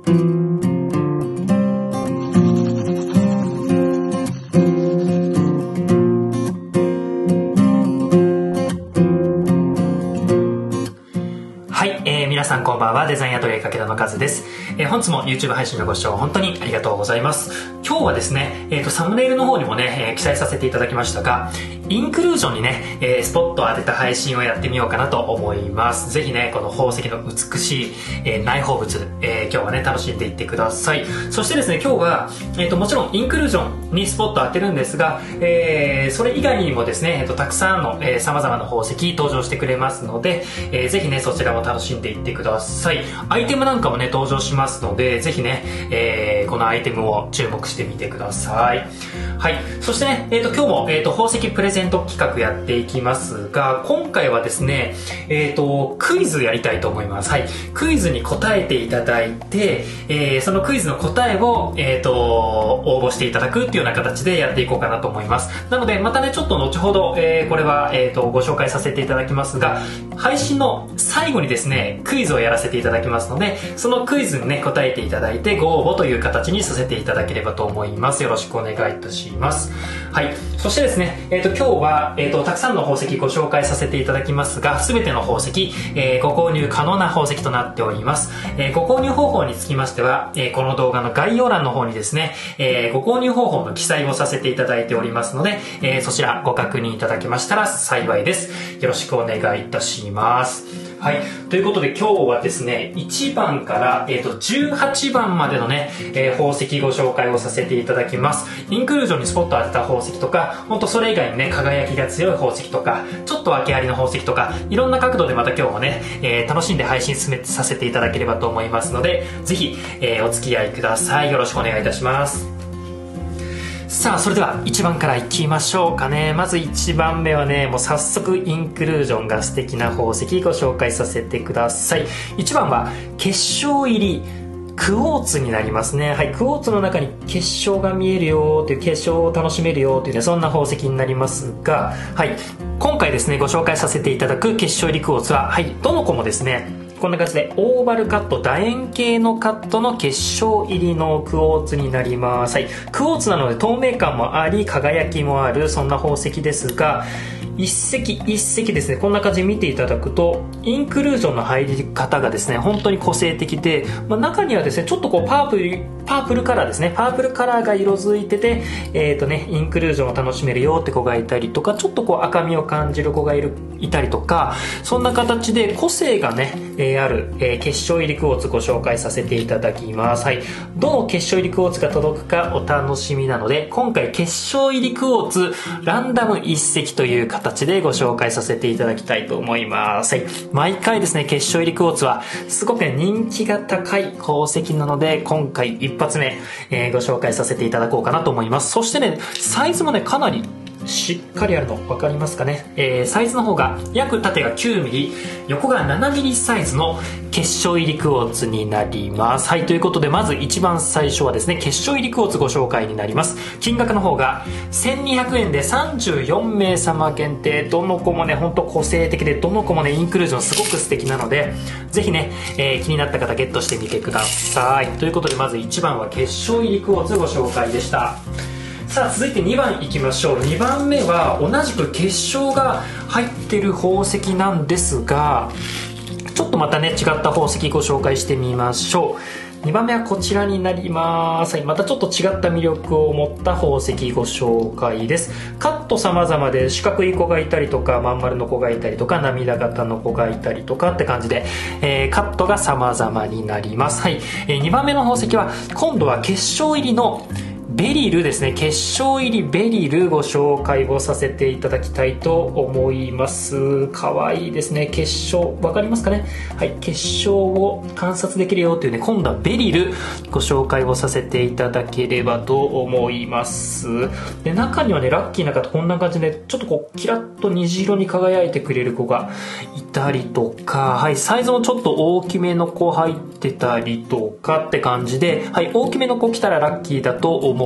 皆さんこんばんは。デザインアトリエかけだのカズです。本日も YouTube 配信のご視聴本当にありがとうございます。今日はですね、サムネイルの方にもね、記載させていただきましたが、インクルージョンにね、スポットを当てた配信をやってみようかなと思います。ぜひね、この宝石の美しい、内包物、今日はね、楽しんでいってください。そしてですね、今日は、もちろんインクルージョンにスポットを当てるんですが、それ以外にもですね、たくさんの、様々な宝石登場してくれますので、ぜひね、そちらも楽しんでいってください。アイテムなんかもね、登場しますので、ぜひね、このアイテムを注目してみてください。はい。そしてね、今日も、宝石プレゼント企画やっていきますが、今回はですね、クイズやりたいと思います。はい。クイズに答えていただいて、そのクイズの答えを、応募していただくっていうような形でやっていこうかなと思います。なので、またね、ちょっと後ほど、これは、ご紹介させていただきますが、配信の最後にですね、クイズをやらせていただきますので、そのクイズにね、答えていただいて、ご応募という形にさせていただければと思います。よろしくお願いいたします。はい。そしてですね、今日は、たくさんの宝石ご紹介させていただきますが、すべての宝石、ご購入可能な宝石となっております。ご購入方法につきましては、この動画の概要欄の方にですね、ご購入方法の記載をさせていただいておりますので、そちらご確認いただけましたら幸いです。よろしくお願いいたします。はい。ということで今日はですね、1番から、18番までのね、宝石ご紹介をさせていただきます。インクルージョンにスポットを当てた宝石とか、ほんとそれ以外にね、輝きが強い宝石とか、ちょっと訳ありの宝石とか、いろんな角度でまた今日もね、楽しんで配信進めさせていただければと思いますので、ぜひ、お付き合いください。よろしくお願いいたします。さあ、それでは1番からいきましょうかね。まず1番目はね、もう早速インクルージョンが素敵な宝石ご紹介させてください。1番は結晶入りクォーツになりますね。はい、クォーツの中に結晶が見えるよという、結晶を楽しめるよというね、そんな宝石になりますが、はい、今回ですね、ご紹介させていただく結晶入りクォーツは、はい、どの子もですね、こんな感じでオーバルカット、楕円形のカットの結晶入りのクォーツになります。はい、クォーツなので透明感もあり輝きもある、そんな宝石ですが、一石一石ですね、こんな感じで見ていただくとインクルージョンの入り方がですね本当に個性的で、中にはですねちょっとこうパープルカラーですね、パープルカラーが色づいてて、インクルージョンを楽しめるよって子がいたりとか、ちょっとこう赤みを感じる子がいたりとか、そんな形で個性がね、ある、結晶入りクォーツご紹介させていただきます。はい、どの結晶入りクォーツが届くかお楽しみなので、今回結晶入りクォーツランダム一石という形でご紹介させていただきたいと思います。はい、毎回ですね結晶入りクォーツはすごく人気が高い宝石なので、今回一発目、ご紹介させていただこうかなと思います。そしてね、サイズもねかなりしっかりあるの分かりますかね。サイズの方が約縦が 9mm 横が 7mm サイズの結晶入りクォーツになります。はい、ということでまず一番最初はですね結晶入りクォーツご紹介になります。金額の方が1200円で34名様限定、どの子もねほんと個性的で、どの子もねインクルージョンすごく素敵なので、ぜひね、気になった方ゲットしてみてください。ということでまず1番は結晶入りクォーツご紹介でした。さあ続いて2番いきましょう。2番目は同じく結晶が入ってる宝石なんですが、ちょっとまたね違った宝石ご紹介してみましょう。2番目はこちらになります。はい、またちょっと違った魅力を持った宝石ご紹介です。カット様々で四角い子がいたりとか、まん丸の子がいたりとか、涙型の子がいたりとかって感じで、カットが様々になります。はい、2番目の宝石は今度は結晶入りのベリルですね。結晶入りベリルご紹介をさせていただきたいと思います。かわいいですね。結晶わかりますかね。はい、結晶を観察できるよというね、今度はベリルご紹介をさせていただければと思います。で、中にはねラッキーな方こんな感じでちょっとこうキラッと虹色に輝いてくれる子がいたりとか、はい、サイズもちょっと大きめの子入ってたりとかって感じで、はい、大きめの子来たらラッキーだと思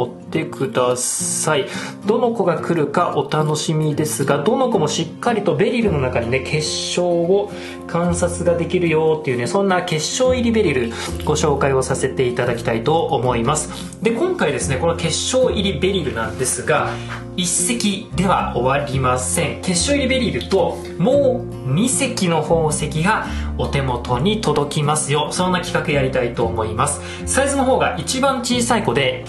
追ってください。どの子が来るかお楽しみですが、どの子もしっかりとベリルの中にね、結晶を観察ができるよっていうね、そんな結晶入りベリルご紹介をさせていただきたいと思います。で、今回ですね、この結晶入りベリルなんですが、1隻では終わりません。結晶入りベリルともう2隻の宝石がお手元に届きますよ。そんな企画やりたいと思います。サイズの方が一番小さい子で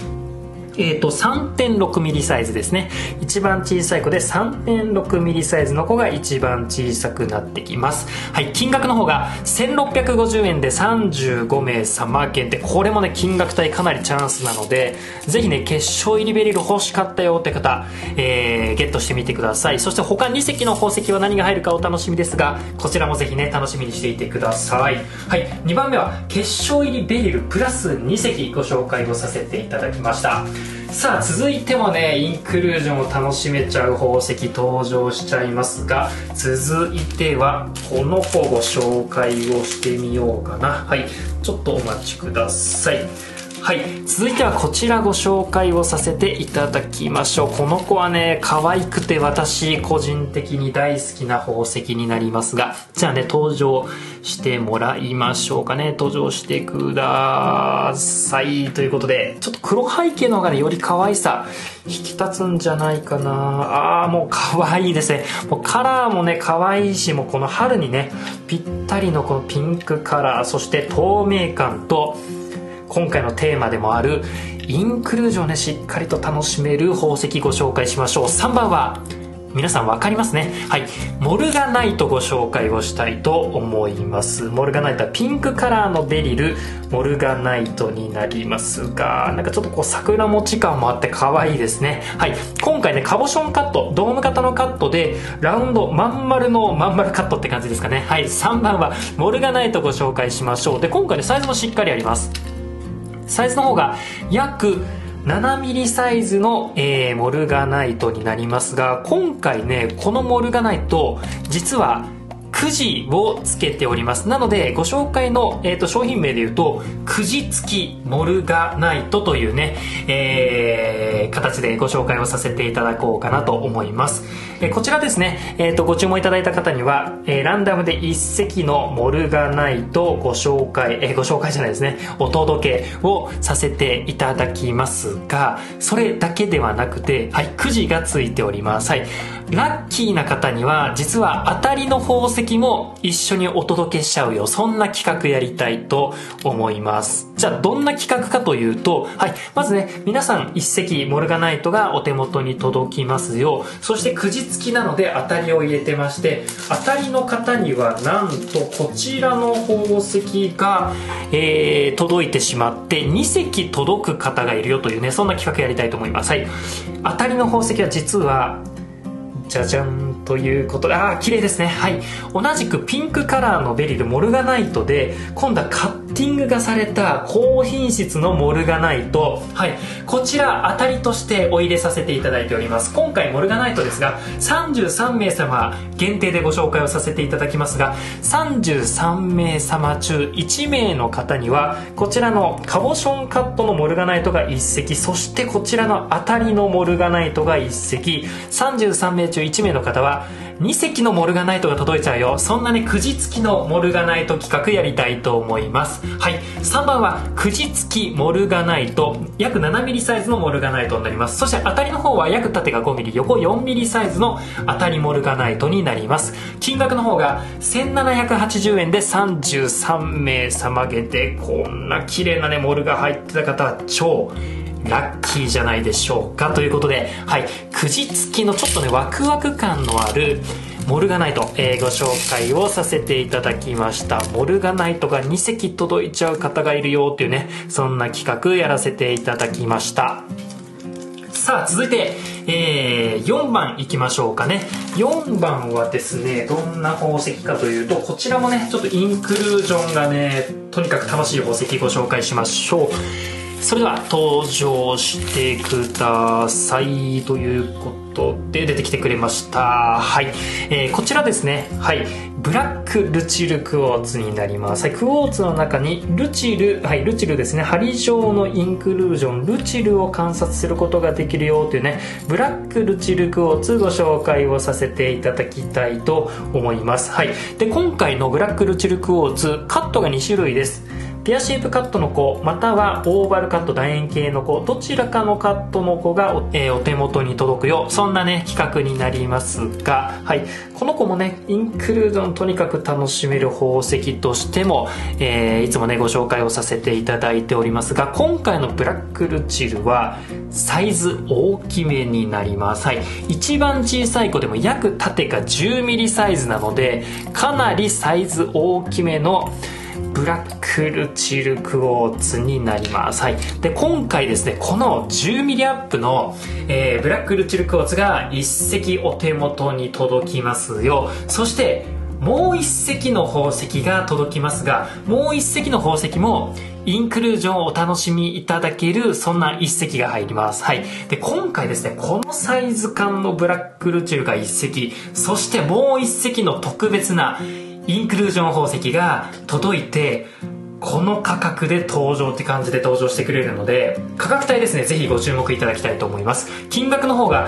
3.6 ミリサイズですね。一番小さい子で 3.6 ミリサイズの子が一番小さくなってきます。はい、金額の方が1650円で35名様限定。これもね、金額帯かなりチャンスなので、ぜひね、結晶入りベリル欲しかったよって方、ゲットしてみてください。そして他2隻の宝石は何が入るかお楽しみですが、こちらもぜひね、楽しみにしていてください。はい、2番目は結晶入りベリルプラス2隻ご紹介をさせていただきました。さあ、続いてもね、インクルージョンを楽しめちゃう宝石登場しちゃいますが、続いてはこの子ご紹介をしてみようかな。はい、ちょっとお待ちください。はい、続いてはこちらご紹介をさせていただきましょう。この子はね、可愛くて私個人的に大好きな宝石になりますが、じゃあね、登場してもらいましょうかね。登場してください。ということで、ちょっと黒背景の方がね、より可愛さ引き立つんじゃないかな。もう可愛いですね。もうカラーもね、可愛いし、もうこの春にね、ぴったりのこのピンクカラー、そして透明感と、今回のテーマでもあるインクルージョンをね、しっかりと楽しめる宝石ご紹介しましょう。3番は皆さん分かりますね。はい、モルガナイトご紹介をしたいと思います。モルガナイトはピンクカラーのベリルモルガナイトになりますが、なんかちょっとこう桜餅感もあって可愛いですね。はい、今回ね、カボションカット、ドーム型のカットでラウンドまん丸のまん丸カットって感じですかね。はい、3番はモルガナイトご紹介しましょう。で、今回ね、サイズもしっかりあります。サイズの方が約7ミリサイズの、モルガナイトになりますが、今回ね、このモルガナイト実はくじをつけております。なのでご紹介の、商品名で言うとくじ付きモルガナイトというね、形でご紹介をさせていただこうかなと思います。こちらですね、ご注文いただいた方には、ランダムで1隻のモルガナイトをご紹介じゃないですね、お届けをさせていただきますが、それだけではなくて、はい、くじがついております。はい、ラッキーな方には実は当たりの宝石も一緒にお届けしちゃうよ、そんな企画やりたいと思います。じゃあどんな企画かというと、はい、まずね、皆さん1隻モルガナイトがお手元に届きますよ。そしてくじ付きなので当たりを入れてまして、当たりの方にはなんとこちらの宝石が、届いてしまって2隻届く方がいるよというね、そんな企画やりたいと思います。はい、当たりの宝石は実はじゃじゃんということで、綺麗ですね。はい、同じくピンクカラーのベリルモルガナイトで、今度はカッティングがされた高品質のモルガナイト、はい、こちら当たりとしてお入れさせていただいております。今回モルガナイトですが33名様限定でご紹介をさせていただきますが、33名様中1名の方にはこちらのカボションカットのモルガナイトが1隻、そしてこちらの当たりのモルガナイトが1隻、33名中1名の方は2隻のモルガナイトが届いちゃうよ、そんなね、くじ付きのモルガナイト企画やりたいと思います。はい、3番はくじ付きモルガナイト、約7ミリサイズのモルガナイトになります。そして当たりの方は約縦が5ミリ、横4ミリサイズの当たりモルガナイトになります。金額の方が1780円で33名様限定。こんな綺麗なね、モルが入ってた方は超ラッキーじゃないでしょうか。ということで、はい、くじ付きのちょっとね、ワクワク感のあるモルガナイト、ご紹介をさせていただきました。モルガナイトが2隻届いちゃう方がいるよっていうね、そんな企画やらせていただきました。さあ、続いて、4番いきましょうかね。4番はですね、どんな宝石かというと、こちらもね、ちょっとインクルージョンがね、とにかく楽しい宝石ご紹介しましょう。それでは登場してください。というこことで出てきてくれました。はい、こちらですね、はい、ブラックルチルクォーツになります。はい、クォーツの中にルチル、はい、ルチルですね、針状のインクルージョン、ルチルを観察することができるよというね、ブラックルチルクォーツご紹介をさせていただきたいと思います。はい、で今回のブラックルチルクォーツ、カットが2種類です。ピアシェイプカットの子、またはオーバルカット楕円形の子、どちらかのカットの子が お手元に届くよ、そんなね企画になりますが、はい、この子もねインクルージョンとにかく楽しめる宝石としても、いつもねご紹介をさせていただいておりますが、今回のブラックルチルはサイズ大きめになります。はい、一番小さい子でも約縦が 10mm サイズなので、かなりサイズ大きめのブラックルチルクォーツになります。はい、で今回ですね、この 10mm アップの、ブラックルチルクォーツが1石お手元に届きますよ。そしてもう1石の宝石が届きますが、もう1石の宝石もインクルージョンをお楽しみいただける、そんな1石が入ります。はい、で今回ですね、このサイズ感のブラックルチルが1石、そしてもう1石の特別なインクルージョン宝石が届いて、この価格で登場って感じで登場してくれるので、価格帯ですね、ぜひご注目いただきたいと思います。金額の方が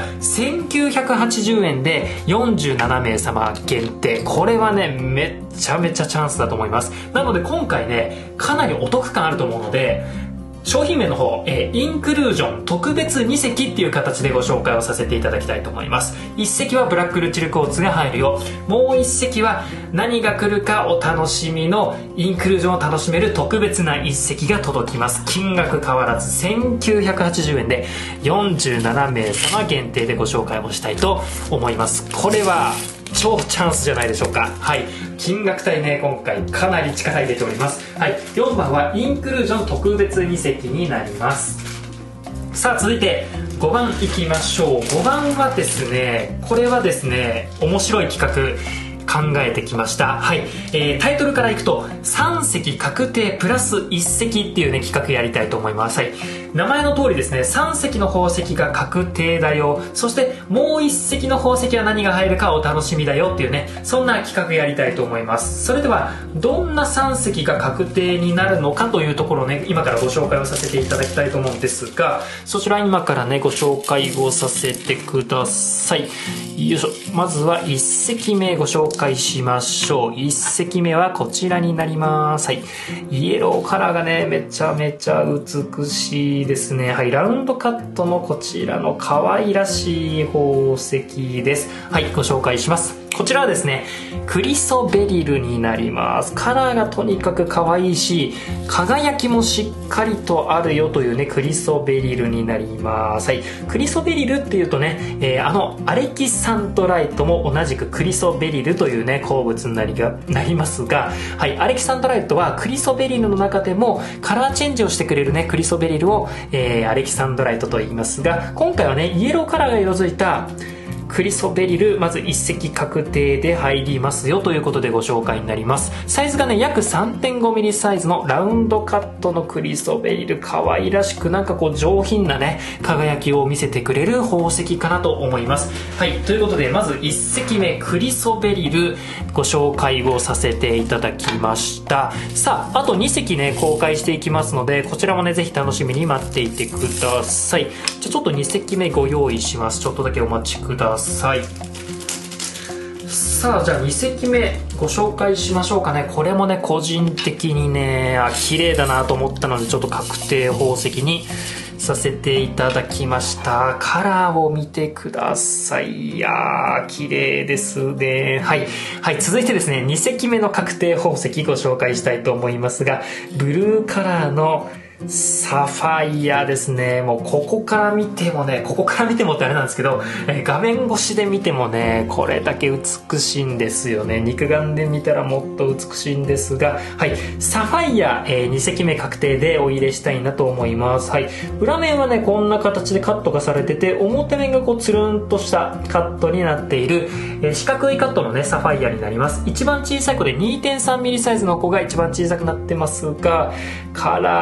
1980円で47名様限定、これはねめちゃめちゃチャンスだと思います。なので今回ねかなりお得感あると思うので、商品名の方、インクルージョン特別2石っていう形でご紹介をさせていただきたいと思います。1石はブラックルチルクォーツが入るよ、もう1石は何が来るかお楽しみのインクルージョンを楽しめる特別な1石が届きます。金額変わらず1980円で47名様限定でご紹介をしたいと思います。これは超チャンスじゃないでしょうか。はい、金額帯ね今回かなり力入れております。はい、4番はインクルージョン特別2石になります。さあ続いて5番いきましょう。5番はですね、これはですね面白い企画考えてきました。はい、タイトルからいくと3石確定プラス1石っていうね企画やりたいと思います。はい、名前の通りですね、3石の宝石が確定だよ、そしてもう1石の宝石は何が入るかお楽しみだよっていうね、そんな企画やりたいと思います。それではどんな3石が確定になるのかというところをね今からご紹介をさせていただきたいと思うんですが、そちら今からねご紹介をさせてください。よいしょ、まずは1石目ご紹介しましょう。1石目はこちらになります。はい、イエローカラーがねめちゃめちゃ美しいですね。はい、ラウンドカットのこちらの可愛らしい宝石です。はい、ご紹介します。こちらはですねクリソベリルになります。カラーがとにかく可愛いし輝きもしっかりとあるよというねクリソベリルになります。はい、クリソベリルっていうとね、アレキサンドライトも同じくクリソベリルというね鉱物になりますが、はい、アレキサンドライトはクリソベリルの中でもカラーチェンジをしてくれるねクリソベリルを、アレキサンドライトと言いますが、今回はねイエローカラーが色づいたクリソベリルまず1石確定で入りますよということでご紹介になります。サイズがね約 3.5mm サイズのラウンドカットのクリソベリル、可愛らしくなんかこう上品なね輝きを見せてくれる宝石かなと思います。はい、ということでまず1石目クリソベリルご紹介をさせていただきました。さああと2石ね公開していきますので、こちらもねぜひ楽しみに待っていてください。ちょっと2石目ご用意します。ちょっとだけお待ちください。さあじゃあ2石目ご紹介しましょうかね。これもね個人的にね綺麗だなと思ったのでちょっと確定宝石にさせていただきました。カラーを見てください。いやー綺麗ですね。はい、はい、続いてですね2石目の確定宝石ご紹介したいと思いますが、ブルーカラーのサファイアですね。もうここから見てもってあれなんですけど、画面越しで見てもねこれだけ美しいんですよね。肉眼で見たらもっと美しいんですが、はい、サファイア、2石目確定でお入れしたいなと思います。はい、裏面はねこんな形でカットがされてて、表面がこうつるんとしたカットになっている、四角いカットのねサファイアになります。一番小さい子で 2.3mm サイズの子が一番小さくなってますが、カラーがね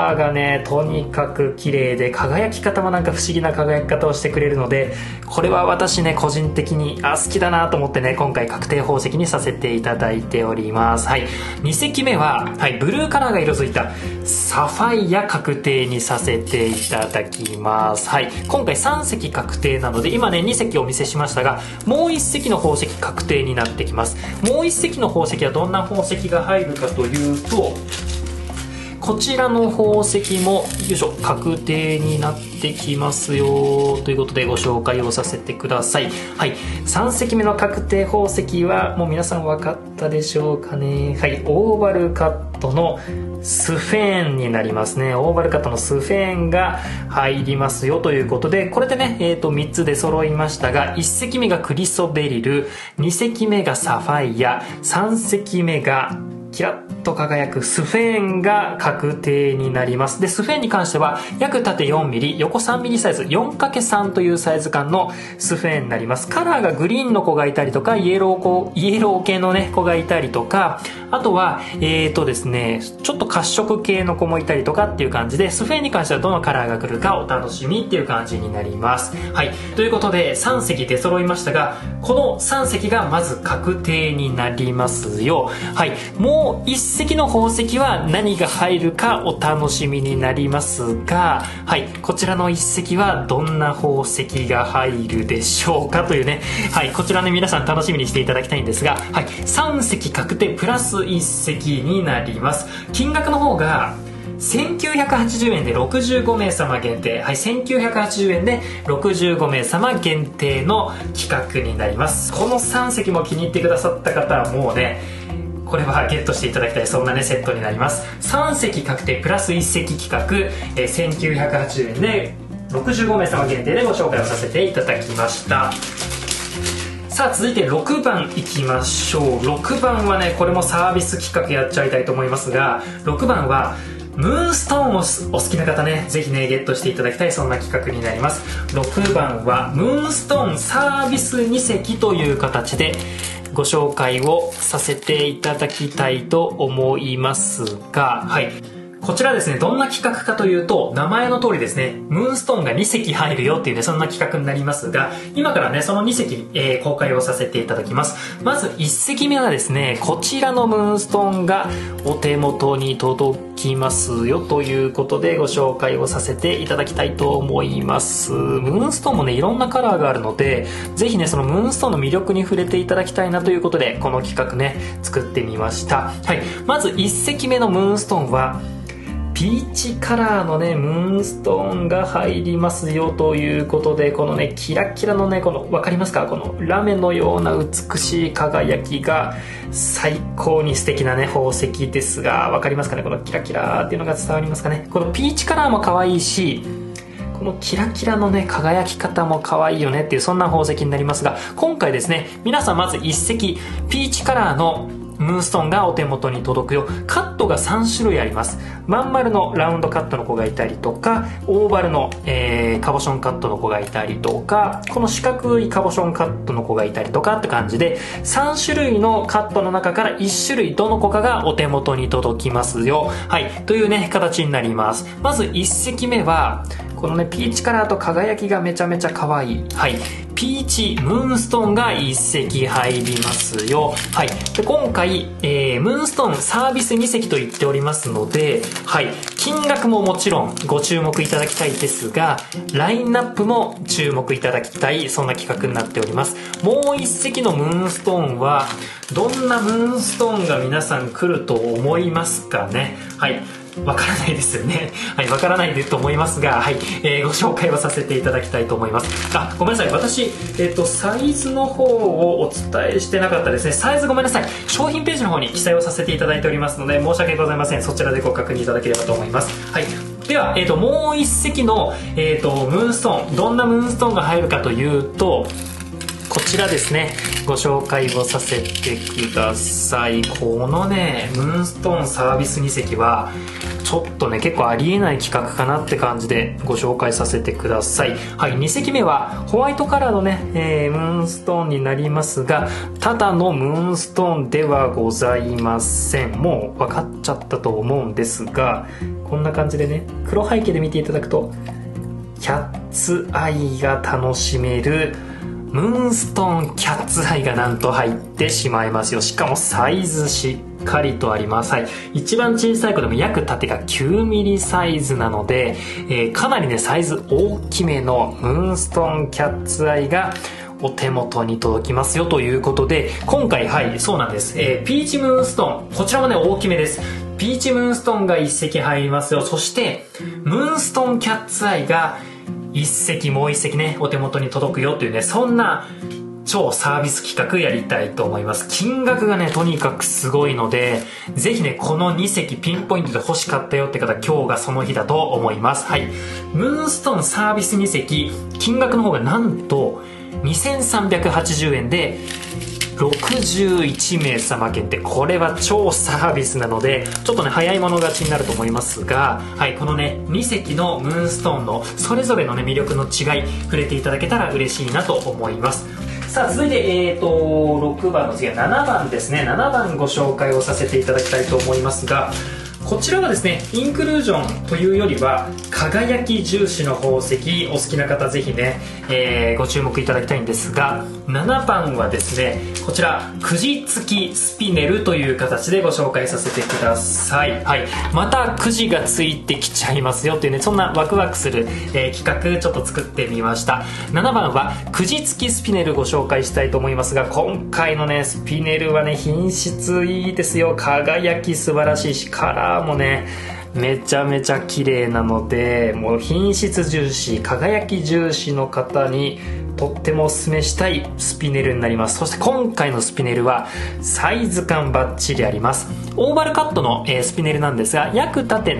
ね、とにかく綺麗で、輝き方もなんか不思議な輝き方をしてくれるので、これは私ね、個人的に好きだなと思ってね、今回確定宝石にさせていただいております。はい、2石目は、はい、ブルーカラーが色づいたサファイア確定にさせていただきます。はい、今回3石確定なので、今ね2石お見せしましたが、もう1石の宝石確定になってきます。もう1石の宝石はどんな宝石が入るかというと、こちらの宝石もよいしょ確定になってきますよということでご紹介をさせてください。はい、3石目の確定宝石はもう皆さん分かったでしょうかね。はい、オーバルカットのスフェーンになりますね。オーバルカットのスフェーンが入りますよということで、これでね、3つで揃いましたが、1石目がクリソベリル、2石目がサファイア、3石目がキラッと輝くスフェーンが確定になります。で、スフェーンに関しては約縦 4mm 横 3mm サイズ 4×3 というサイズ感のスフェーンになります。カラーがグリーンの子がいたりとか、イエロー系のね子がいたりとか、あとはですね、ちょっと褐色系の子もいたりとかっていう感じで、スフェーンに関してはどのカラーが来るかお楽しみっていう感じになります。はい、ということで3石出揃いましたが、この3石がまず確定になりますよ。はい、もう1石の宝石は何が入るかお楽しみになりますが、はい、こちらの1石はどんな宝石が入るでしょうかというね、はい、こちらね皆さん楽しみにしていただきたいんですが、はい、3石確定プラス1石になります。金額の方が1980円で65名様限定、はい、1980円で65名様限定の企画になります。この3石も気に入ってくださった方はもうね、これはゲットしていただきたい、そんなねセットになります。3石確定プラス1石企画、1980円で65名様限定でご紹介をさせていただきました。さあ続いて6番いきましょう。6番はね、これもサービス企画やっちゃいたいと思いますが、6番はムーンストーンをお好きな方ね、ぜひねゲットしていただきたい、そんな企画になります。6番はムーンストーンサービス2石という形でご紹介をさせていただきたいと思いますが、はい、こちらですね、どんな企画かというと、名前の通りですね、ムーンストーンが2石入るよっていうね、そんな企画になりますが、今からねその2石、公開をさせていただきます。まず1石目はですね、こちらのムーンストーンがお手元に届きますよということでご紹介をさせていただきたいと思います。ムーンストーンもねいろんなカラーがあるので、ぜひねそのムーンストーンの魅力に触れていただきたいなということで、この企画ね作ってみました。はい、まず1石目のムーンストーンはピーチカラーのねムーンストーンが入りますよということで、このねキラキラのね、この分かりますか、このラメのような美しい輝きが最高に素敵なね宝石ですが、分かりますかね、このキラキラっていうのが伝わりますかね。このピーチカラーも可愛いし、このキラキラのね輝き方も可愛いよねっていう、そんな宝石になりますが、今回ですね皆さんまず1石ピーチカラーのムーンストーンがお手元に届くよ。カットが3種類あります。まん丸のラウンドカットの子がいたりとか、オーバルの、カボションカットの子がいたりとか、この四角いカボションカットの子がいたりとかって感じで、3種類のカットの中から1種類どの子かがお手元に届きますよ。はい、というね形になります。まず1石目はこのねピーチカラーと輝きがめちゃめちゃ可愛い、はい、ピーチムーンストーンが1石入りますよ。はい、で今回、ムーンストーンサービス2石と言っておりますので、はい、金額ももちろんご注目いただきたいですが、ラインナップも注目いただきたい、そんな企画になっております。もう1石のムーンストーンはどんなムーンストーンが皆さん来ると思いますかね。はい、わからないですよね。はい、わからないと思いますが、はい、ご紹介をさせていただきたいと思います。あ、ごめんなさい。私、サイズの方をお伝えしてなかったですね。サイズごめんなさい。商品ページの方に記載をさせていただいておりますので、申し訳ございません。そちらでご確認いただければと思います。はい。では、もう一石の、ムーンストーン、どんなムーンストーンが入るかというと、こちらですね、ご紹介をさせてください。このねムーンストーンサービス2石はちょっとね結構ありえない企画かなって感じでご紹介させてください。はい、2石目はホワイトカラーのね、ムーンストーンになりますが、ただのムーンストーンではございません。もう分かっちゃったと思うんですが、ここんな感じでね、黒背景で見ていただくとキャッツアイが楽しめるムーンストーンキャッツアイがなんと入ってしまいますよ。しかもサイズしっかりとあります。はい、一番小さい子でも約縦が 9mm サイズなので、かなりねサイズ大きめのムーンストーンキャッツアイがお手元に届きますよということで、今回はいそうなんです、ピーチムーンストーン、こちらもね大きめです。ピーチムーンストーンが1隻入りますよ。そしてムーンストーンキャッツアイが1隻もう1隻ねお手元に届くよというね、そんな超サービス企画やりたいと思います。金額がねとにかくすごいので、ぜひねこの2隻ピンポイントで欲しかったよって方、今日がその日だと思います。はい、ムーンストーンサービス2隻、金額の方がなんと2380円で61名様限定。これは超サービスなのでちょっとね早い者勝ちになると思いますが、はい、このね2隻のムーンストーンのそれぞれのね魅力の違い触れていただけたら嬉しいなと思います。さあ続いて、6番の次は7番ですね。7番ご紹介をさせていただきたいと思いますが、こちらはですねインクルージョンというよりは輝き重視の宝石、お好きな方ぜひね、ご注目いただきたいんですが、7番はですねこちらくじ付きスピネルという形でご紹介させてください。はい、またくじがついてきちゃいますよっていうね、そんなワクワクする、企画ちょっと作ってみました。7番はくじ付きスピネルご紹介したいと思いますが、今回のねスピネルはね品質いいですよ。輝き素晴らしいし、カラーもねめちゃめちゃ綺麗なので、もう品質重視、輝き重視の方にとってもおすすめしたいスピネルになります。そして今回のスピネルはサイズ感バッチリあります。オーバルカットの、スピネルなんですが、約縦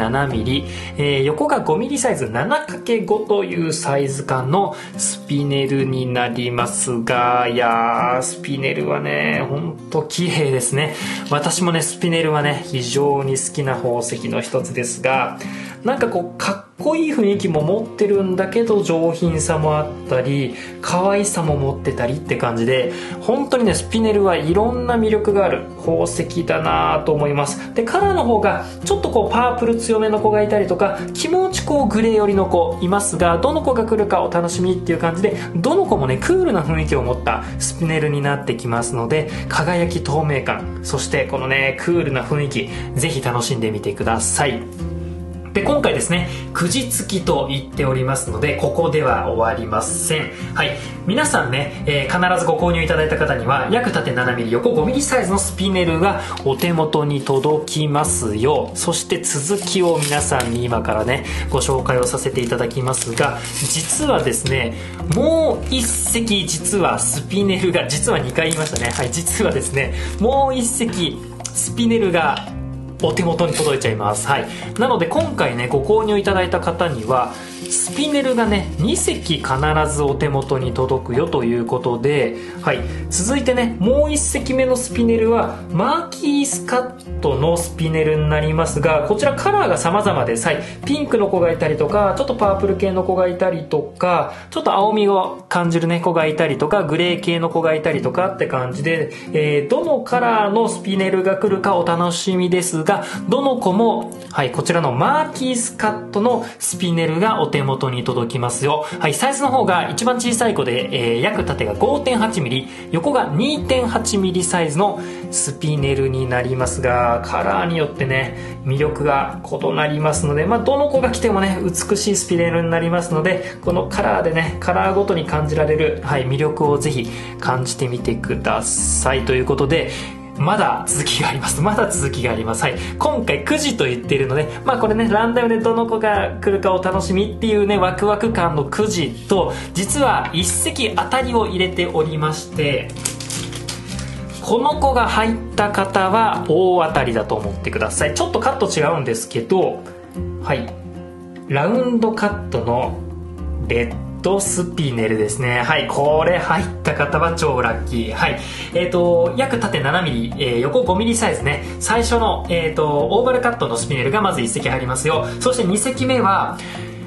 7mm、横が 5mm サイズ 7×5 というサイズ感のスピネルになりますが、いやースピネルはねほんと綺麗ですね。私もねスピネルはね非常に好きな宝石の一つですが、なんかこうかっこいい雰囲気も持ってるんだけど上品さもあったり可愛さも持ってたりって感じで、本当にねスピネルはいろんな魅力がある宝石だなと思います。でカラーの方がちょっとこうパープル強めの子がいたりとか、気持ちこうグレー寄りの子いますが、どの子が来るかお楽しみっていう感じで、どの子もねクールな雰囲気を持ったスピネルになってきますので、輝き透明感、そしてこのねクールな雰囲気ぜひ楽しんでみてください。で今回ですねくじ付きと言っておりますので、ここでは終わりません。はい、皆さんね、必ずご購入いただいた方には約縦 7mm 横 5mm サイズのスピネルがお手元に届きますよ。そして続きを皆さんに今からねご紹介をさせていただきますが、実はですねもう一隻実はスピネルが、実は2回言いましたね。はい、実はですねもう一隻スピネルがお手元に届いちゃいます。はい、なので今回ねご購入いただいた方にはスピネルがね2隻必ずお手元に届くよということで、はい、続いてねもう1隻目のスピネルはマーキースカットのスピネルになりますが、こちらカラーが様々です。はい、ピンクの子がいたりとか、ちょっとパープル系の子がいたりとか、ちょっと青みを感じるね子がいたりとか、グレー系の子がいたりとかって感じで、どのカラーのスピネルが来るかお楽しみですが、どの子も、はい、こちらのマーキースカットのスピネルがお手元に届きますよ。はい、サイズの方が一番小さい子で、約縦が 5.8mm 横が 2.8mm サイズのスピネルになりますが、カラーによってね魅力が異なりますので、どの子が来てもね美しいスピネルになりますので、このカラーでねカラーごとに感じられる、はい、魅力をぜひ感じてみてくださいということで、まだ続きがあります。まだ続きがあります。はい。今回9時と言っているので、これね、ランダムでどの子が来るかお楽しみっていうね、ワクワク感の9時と、実は一石当たりを入れておりまして、この子が入った方は大当たりだと思ってください。ちょっとカット違うんですけど、はい。ラウンドカットのレッドスピネルですね。はい、これ入った方は超ラッキー。はい、約縦 7mm、横 5mm サイズね。最初の、オーバルカットのスピネルがまず1隻入りますよ。そして2隻目は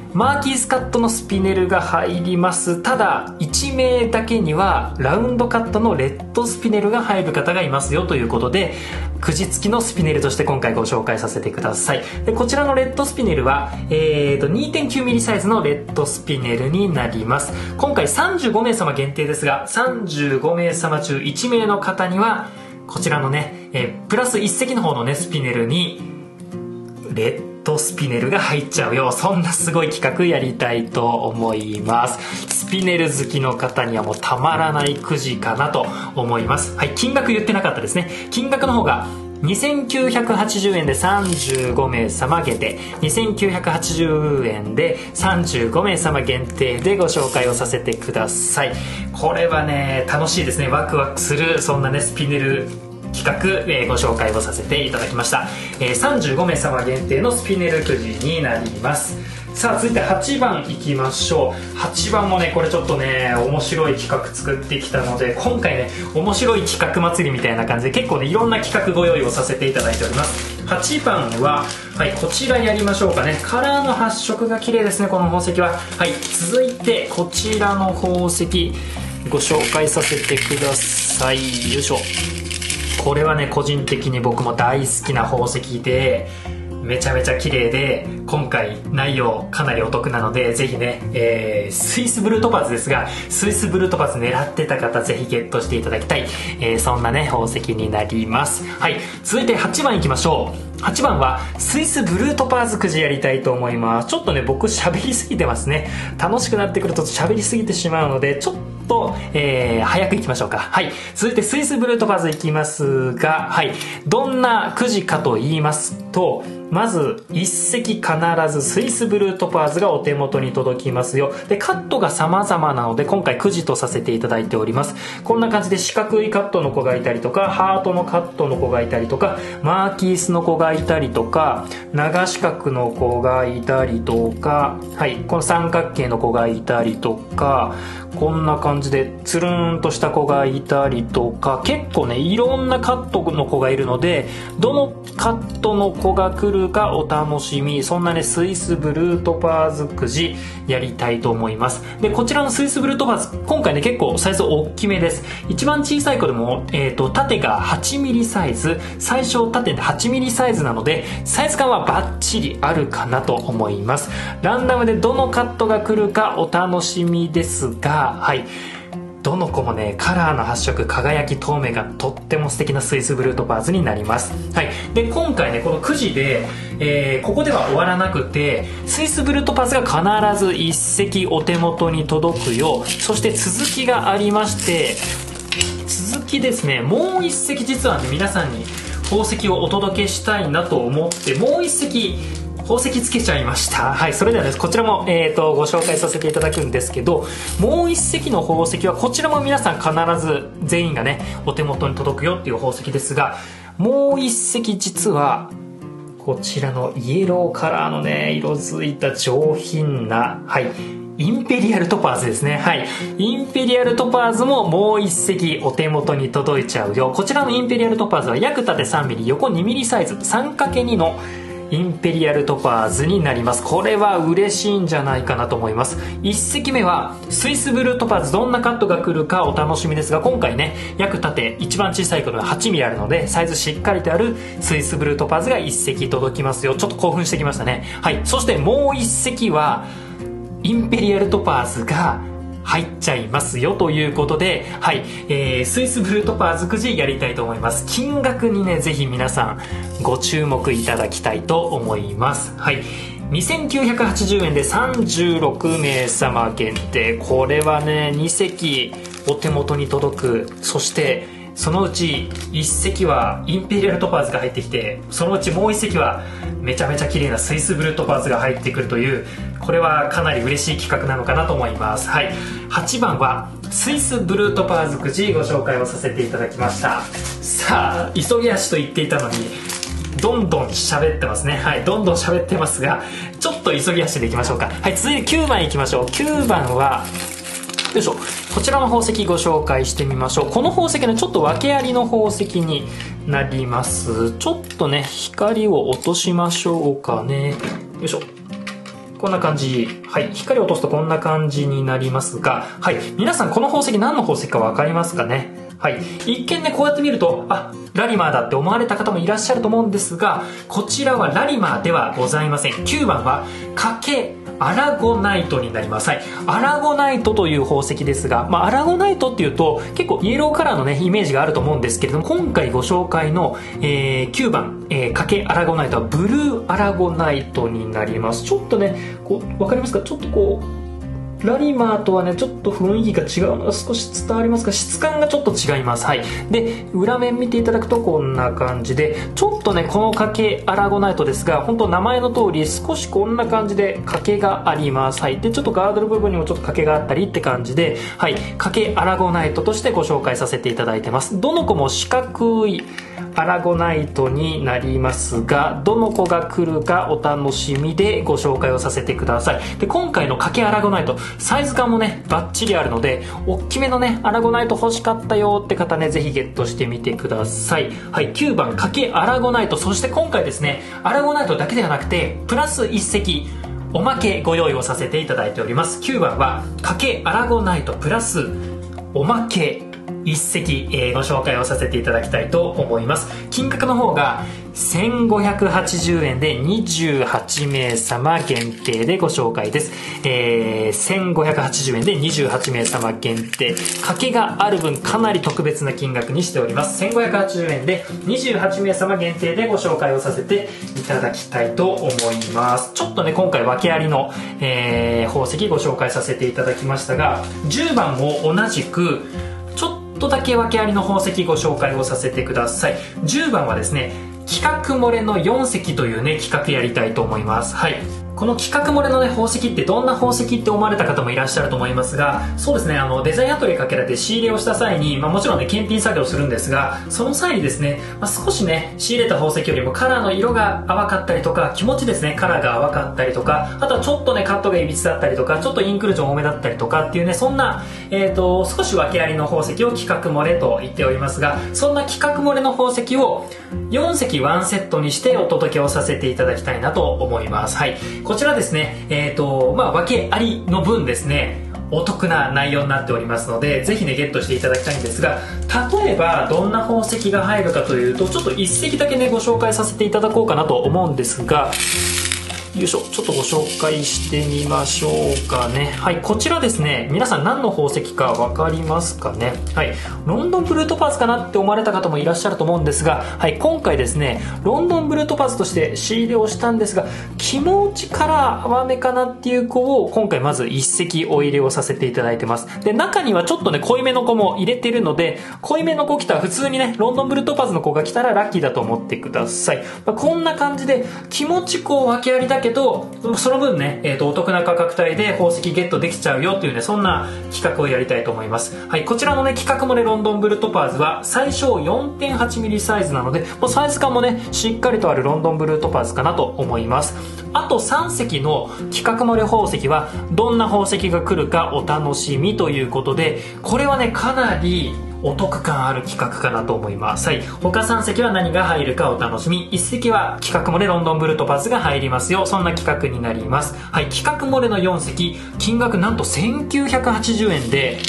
マーキースカットのスピネルが入ります。ただ1名だけにはラウンドカットのレッドスピネルが入る方がいますよということで、くじ付きのスピネルとして今回ご紹介させてください。でこちらのレッドスピネルは、2.9mm サイズのレッドスピネルになります。今回35名様限定ですが、35名様中1名の方にはこちらのね、プラス1席の方のねスピネルにレッドスピネルが入っちゃうよ、そんなすごい企画やりたいと思います。スピネル好きの方にはもうたまらないくじかなと思います。はい、金額言ってなかったですね。金額の方が2980円で35名様限定、2980円で35名様限定でご紹介をさせてください。これはね楽しいですね。ワクワクするそんなねスピネル企画、ご紹介をさせていただきました。35名様限定のスピネルくじになります。さあ続いて8番いきましょう。8番もねこれちょっとね面白い企画作ってきたので、今回ね面白い企画祭りみたいな感じで結構ねいろんな企画ご用意をさせていただいております。8番は、はい、こちらやりましょうかね。カラーの発色が綺麗ですね、この宝石は。はい、続いてこちらの宝石ご紹介させてください。よいしょ。これはね個人的に僕も大好きな宝石でめちゃめちゃ綺麗で、今回内容かなりお得なのでぜひね、スイスブルートパーズですが、スイスブルートパーズ狙ってた方ぜひゲットしていただきたい、そんなね宝石になります。はい、続いて8番いきましょう。8番はスイスブルートパーズくじやりたいと思います。ちょっとね僕喋りすぎてますね。楽しくなってくると喋りすぎてしまうのでちょっと、早くいきましょうか。はい、続いてスイスブルートパーズいきますが、はい、どんなくじかと言いますと、まず1席必ずスイスブルートパーズがお手元に届きますよ。でカットが様々なので今回くじとさせていただいております。こんな感じで四角いカットの子がいたりとか、ハートのカットの子がいたりとか、マーキースの子がいたりとか、長四角の子がいたりとか、はい、この三角形の子がいたりとか、こんな感じでつるんとした子がいたりとか、結構ねいろんなカットの子がいるので、どのカットの子が来るかお楽しみ。そんなねスイスブルートパーズくじやりたいと思います。でこちらのスイスブルートパーズ今回ね結構サイズ大きめです。一番小さい子でも、縦が 8mm サイズ、最小縦で 8mm サイズなのでサイズ感はバッチリあるかなと思います。ランダムでどのカットが来るかお楽しみですが、はい、どの子もねカラーの発色、輝き、透明がとっても素敵なスイスブルートパーズになります。はい、で今回ねこのくじで、ここでは終わらなくて、スイスブルートパーズが必ず1席お手元に届くよう、そして続きがありまして、続きですね、もう1席実はね皆さんに宝石をお届けしたいなと思ってもう1席宝石つけちゃいました。はい、それではですこちらも、ご紹介させていただくんですけど、もう一席の宝石はこちらも皆さん必ず全員がねお手元に届くよっていう宝石ですが、もう一席実はこちらのイエローカラーのね色づいた上品な、はい、インペリアルトパーズですね。はい、インペリアルトパーズももう一席お手元に届いちゃうよ。こちらのインペリアルトパーズは約縦 3mm 横 2mm サイズ 3×2 のインペリアルトパーズになります。これは嬉しいんじゃないかなと思います。1席目はスイスブルートパーズ、どんなカットが来るかお楽しみですが、今回ね約縦一番小さいことが 8mm あるのでサイズしっかりとあるスイスブルートパーズが1席届きますよ。ちょっと興奮してきましたね。はい、そしてもう1席はインペリアルトパーズが入っちゃいますよということで、はい、スイスブルートパーズくじやりたいと思います。金額にねぜひ皆さんご注目いただきたいと思います。はい、2980円で36名様限定。これはね2席お手元に届く。そしてそのうち1席はインペリアルトパーズが入ってきて、そのうちもう1席はめちゃめちゃ綺麗なスイスブルートパーズが入ってくるという、これはかなり嬉しい企画なのかなと思います。はい、8番はスイスブルートパーズくじご紹介をさせていただきました。さあ急ぎ足と言っていたのにどんどん喋ってますね。はい、どんどん喋ってますがちょっと急ぎ足でいきましょうか。はい、続いて9番いきましょう。9番はよいしょ、こちらの宝石ご紹介してみましょう。この宝石ねちょっと訳ありの宝石になります。ちょっとね光を落としましょうかね。よいしょ。 こんな感じ。はい。光を落とすとこんな感じになりますが、はい。皆さんこの宝石何の宝石かわかりますかね？はい。一見ね、こうやって見ると、あ、ラリマーだって思われた方もいらっしゃると思うんですが、こちらはラリマーではございません。9番は、賭けアラゴナイトになります。はい。アラゴナイトという宝石ですが、アラゴナイトっていうと結構イエローカラーのね、イメージがあると思うんですけれども、今回ご紹介の、9番、賭けアラゴナイトはブルーアラゴナイトになります。ちょっとね、わかりますか？ちょっとラリマーとはね、ちょっと雰囲気が違うのが少し伝わりますが、質感がちょっと違います。はい。で、裏面見ていただくとこんな感じで、ちょっとね、この賭けアラゴナイトですが、本当名前の通り少しこんな感じで賭けがあります。はい。で、ちょっとガードル部分にもちょっと賭けがあったりって感じで、はい。賭けアラゴナイトとしてご紹介させていただいてます。どの子も四角いアラゴナイトになりますが、どの子が来るかお楽しみでご紹介をさせてください。で、今回の賭けアラゴナイト、サイズ感もね、バッチリあるので、大きめのね、アラゴナイト欲しかったよって方ね、ぜひゲットしてみてください。はい、9番、賭けアラゴナイト。そして今回ですね、アラゴナイトだけではなくて、プラス1石、おまけご用意をさせていただいております。9番は、賭けアラゴナイトプラス、おまけ一席、ご紹介をさせていただきたいと思います。金額の方が1580円で28名様限定でご紹介です。1580円で28名様限定。賭けがある分かなり特別な金額にしております。1580円で28名様限定でご紹介をさせていただきたいと思います。ちょっとね、今回訳ありの、宝石ご紹介させていただきましたが、10番も同じくちょっとだけ訳ありの宝石ご紹介をさせてください。10番はですね、企画漏れの4石というね、企画やりたいと思います。はい。この企画漏れのね、宝石ってどんな宝石って思われた方もいらっしゃると思いますが、そうですね、デザインアトリエかけらで仕入れをした際に、もちろんね、検品作業するんですが、その際にですね、少しね、仕入れた宝石よりもカラーの色が淡かったりとか、気持ちですね、カラーが淡かったりとか、あとはちょっとね、カットがいびつだったりとか、ちょっとインクルージョン多めだったりとかっていうね、そんな、少し訳ありの宝石を企画漏れと言っておりますが、そんな企画漏れの宝石を4石ワンセットにしてお届けをさせていただきたいなと思います。はい。こちらですね、訳ありの分ですね、お得な内容になっておりますので、ぜひね、ゲットしていただきたいんですが、例えばどんな宝石が入るかというと、ちょっと一石だけね、ご紹介させていただこうかなと思うんですが、よいしょ、ちょっとご紹介してみましょうかね。はい、こちらですね、皆さん何の宝石か分かりますかね。はい、ロンドンブルートパーズかなって思われた方もいらっしゃると思うんですが、はい、今回ですね、ロンドンブルートパーズとして仕入れをしたんですが、気持ちカラー淡めかなっていう子を今回まず一石お入れをさせていただいてます。で、中にはちょっとね、濃いめの子も入れてるので、濃いめの子来たら普通にね、ロンドンブルートパーズの子が来たらラッキーだと思ってください。こんな感じで気持ち訳ありだけど、その分ね、お得な価格帯で宝石ゲットできちゃうよっていうね、そんな企画をやりたいと思います。はい、こちらのね、企画もね、ロンドンブルートパーズは最小 4.8mm サイズなので、もうサイズ感もね、しっかりとあるロンドンブルートパーズかなと思います。あと3石の企画漏れ宝石はどんな宝石が来るかお楽しみということで、これはね、かなりお得感ある企画かなと思います。はい。他3席は何が入るかお楽しみ。1席は企画漏れロンドンブルートパーズが入りますよ。そんな企画になります。はい。企画漏れの4席、金額なんと1980円で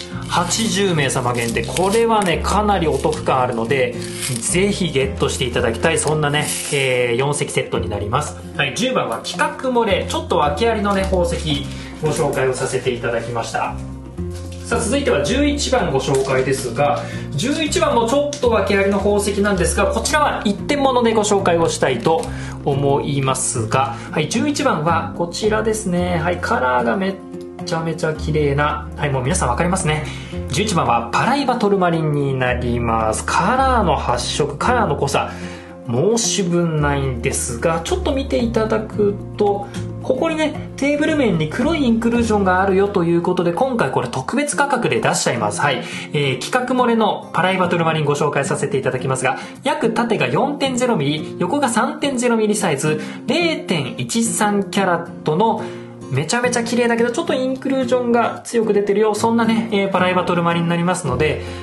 80名様限定。これはね、かなりお得感あるので、ぜひゲットしていただきたい。そんなね、4席セットになります。はい。10番は企画漏れ。ちょっと訳ありのね、宝石ご紹介をさせていただきました。さあ、続いては11番ご紹介ですが、11番もちょっと訳ありの宝石なんですが、こちらは一点物でご紹介をしたいと思いますが、はい、11番はこちらですね。はい、カラーがめちゃめちゃ綺麗な、はい、もう皆さん分かりますね。11番はパライバトルマリンになります。カラーの発色、カラーの濃さ、申し分ないんですが、ちょっと見ていただくと、ここにね、テーブル面に黒いインクルージョンがあるよということで、今回これ特別価格で出しちゃいます。はい。企画漏れのパライバトルマリンご紹介させていただきますが、約縦が 4.0mm、横が 3.0mm サイズ、0.13 キャラットのめちゃめちゃ綺麗だけど、ちょっとインクルージョンが強く出てるよ。そんなね、パライバトルマリンになりますので、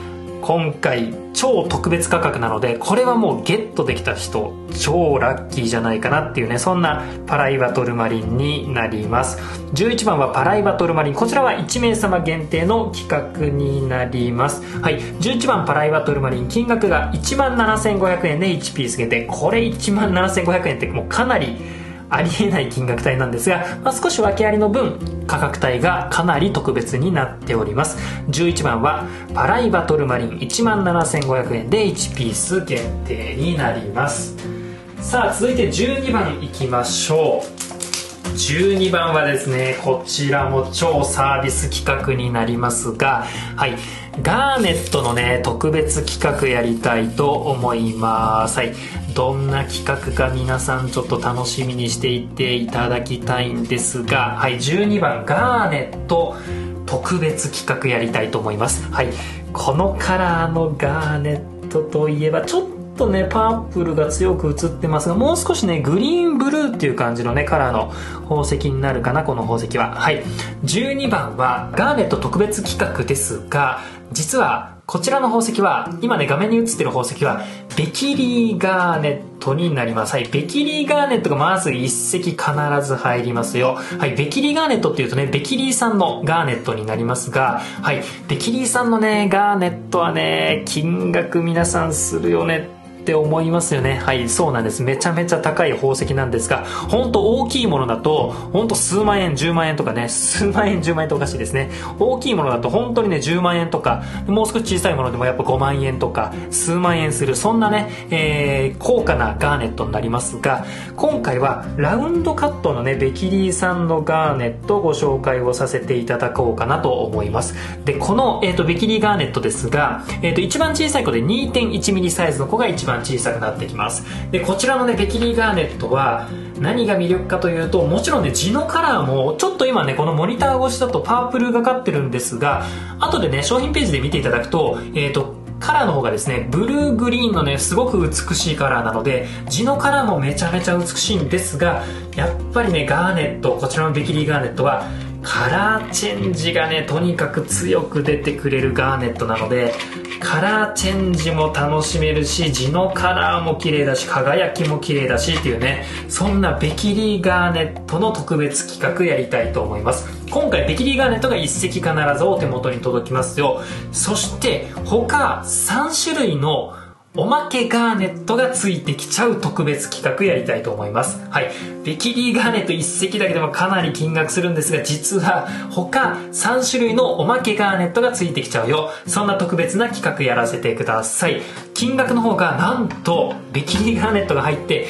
今回超特別価格なので、これはもうゲットできた人超ラッキーじゃないかなっていうね、そんなパライバトルマリンになります。11番はパライバトルマリン、こちらは1名様限定の企画になります。はい、11番パライバトルマリン、金額が17,500円で1ピース限定。これ17,500円ってもうかなりありえない金額帯なんですが、少し訳ありの分価格帯がかなり特別になっております。11番はパライバトルマリン、17,500円で1ピース限定になります。さあ続いて12番いきましょう。12番はですね、こちらも超サービス企画になりますが、はい、ガーネットのね特別企画やりたいと思います。はい、どんな企画か皆さんちょっと楽しみにしていていただきたいんですが、はい、12番ガーネット特別企画やりたいと思います。はい、このカラーのガーネットといえばちょっとねパープルが強く映ってますが、もう少しねグリーンブルーっていう感じのねカラーの宝石になるかな、この宝石は。はい、12番はガーネット特別企画ですが、実はこちらの宝石は今ね画面に映ってる宝石はベキリーガーネットになります。はい、ベキリーガーネットがまず1石必ず入りますよ。はい、ベキリーガーネットっていうとねベキリーさんのガーネットになりますが、はい、ベキリーさんのねガーネットはね金額皆さんするよねって思いますよね。はい、そうなんです。めちゃめちゃ高い宝石なんですが、本当大きいものだと本当数万円、10万円とかね、数万円10万円とおかしいですね。大きいものだと本当にね10万円とか、もう少し小さいものでもやっぱ5万円とか数万円する、そんなね、高価なガーネットになりますが、今回はラウンドカットのねベキリーさんのガーネットをご紹介をさせていただこうかなと思います。でこの、ベキリーガーネットですが、一番小さい子で 2.1 ミリサイズの子が一番小さくなってきます。でこちらのねベキリーガーネットは何が魅力かというと、もちろんね地のカラーもちょっと今ねこのモニター越しだとパープルがかってるんですが、後でね商品ページで見ていただくとカラーの方がですねブルーグリーンのねすごく美しいカラーなので、地のカラーもめちゃめちゃ美しいんですが、やっぱりねガーネット、こちらのベキリーガーネットはカラーチェンジがねとにかく強く出てくれるガーネットなので、カラーチェンジも楽しめるし、地のカラーも綺麗だし、輝きも綺麗だしっていうね、そんなベキリーガーネットの特別企画やりたいと思います。今回ベキリーガーネットが1石必ずお手元に届きますよ。そして他3種類のおまけガーネットがついてきちゃう特別企画やりたいと思います。はい、ベキリーガーネット1石だけでもかなり金額するんですが、実は他3種類のおまけガーネットがついてきちゃうよ、そんな特別な企画やらせてください。金額の方がなんとベキリーガーネットが入って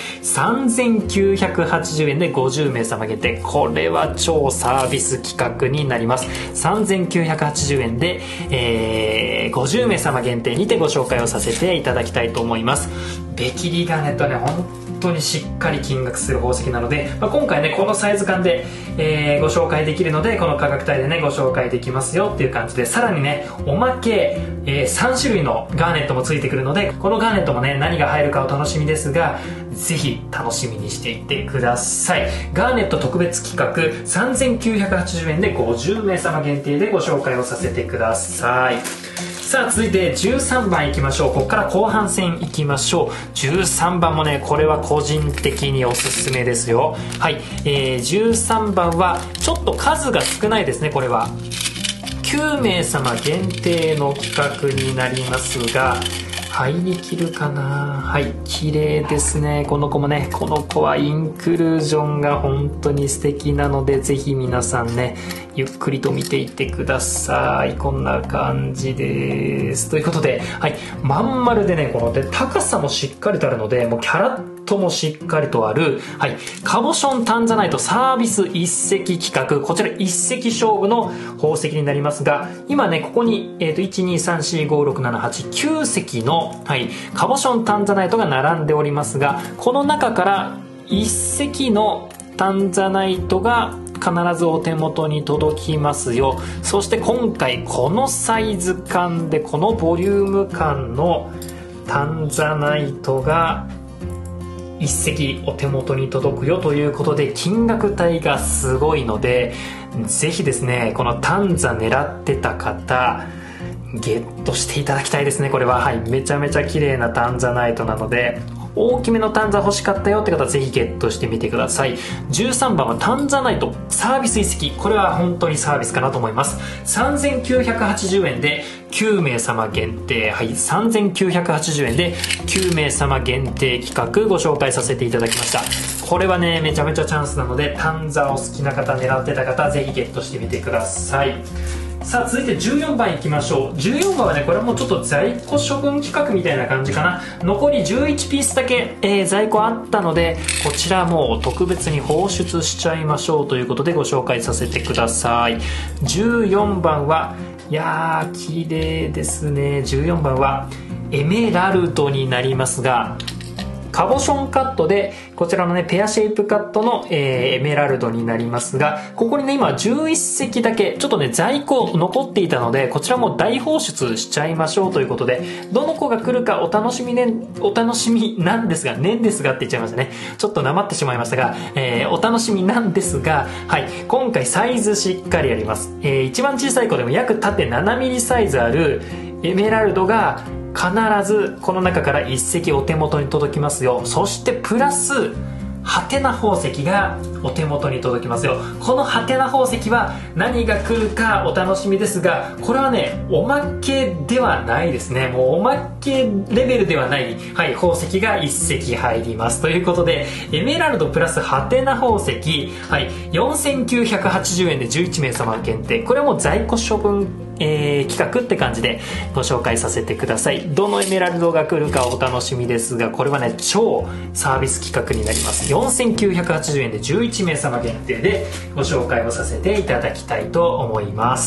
3,980円で50名様限定。これは超サービス企画になります。3,980円で、50名様限定にてご紹介をさせていただきたいと思います。ベキリーガーネットはね本当にしっかり金額する宝石なので、今回ねこのサイズ感で、ご紹介できるので、この価格帯でねご紹介できますよっていう感じで、さらにねおまけ、3種類のガーネットもついてくるので、このガーネットもね何が入るかお楽しみですが、ぜひ楽しみにしていてください。ガーネット特別企画3,980円で50名様限定でご紹介をさせてください。さあ続いて13番いきましょう。ここから後半戦いきましょう。13番もねこれは個人的におすすめですよ。はい、13番はちょっと数が少ないですね。これは9名様限定の企画になりますが、入りきるかな。はい、綺麗ですね。この子もね、この子はインクルージョンが本当に素敵なので、ぜひ皆さんねゆっくりと見ていってください。こんな感じです。ということで、はい、まん丸でねこので高さもしっかりとあるので、もうキャラッともしっかりとある、はい、カボションタンザナイトサービス一石企画。こちら一石勝負の宝石になりますが、今ねここに、1,2,3,4,5,6,7,8,9石の、はい、カボションタンザナイトが並んでおりますが、この中から一石のタンザナイトが必ずお手元に届きますよ。そして今回このサイズ感でこのボリューム感のタンザナイトが一石お手元に届くよということで、金額帯がすごいので、ぜひですねこのタンザ狙ってた方ゲットしていただきたいですね。これは、はい、めちゃめちゃ綺麗なタンザナイトなので、大きめのタンザ欲しかったよって方はぜひゲットしてみてください。13番はタンザナイトサービス遺跡。これは本当にサービスかなと思います。3980円で9名様限定、はい、3980円で9名様限定企画ご紹介させていただきました。これはね、めちゃめちゃチャンスなので、タンザを好きな方、狙ってた方、ぜひゲットしてみてください。さあ続いて14番いきましょう。14番はね、これはもうちょっと在庫処分企画みたいな感じかな。残り11ピースだけ、在庫あったので、こちらもう特別に放出しちゃいましょうということでご紹介させてください。14番は、いやー綺麗ですね。14番はエメラルドになりますが、カボションカットで、こちらのね、ペアシェイプカットの、エメラルドになりますが、ここにね、今11席だけ、ちょっとね、在庫残っていたので、こちらも大放出しちゃいましょうということで、どの子が来るかお楽しみなんですがって言っちゃいましたね。ちょっとなまってしまいましたが、お楽しみなんですが、はい、今回サイズしっかりやります。一番小さい子でも約縦7ミリサイズあるエメラルドが、必ずこの中から1石お手元に届きますよ。そしてプラスハテナ宝石がお手元に届きますよ。このハテナ宝石は何が来るかお楽しみですが、これはね、おまけではないですね。もうおまけレベルではない、はい、宝石が1石入りますということで、エメラルドプラスハテナ宝石、はい、4980円で11名様限定。これはもう在庫処分企画って感じでご紹介させてください。どのエメラルドが来るかお楽しみですが、これはね、超サービス企画になります。4980円で11名様限定でご紹介をさせていただきたいと思います。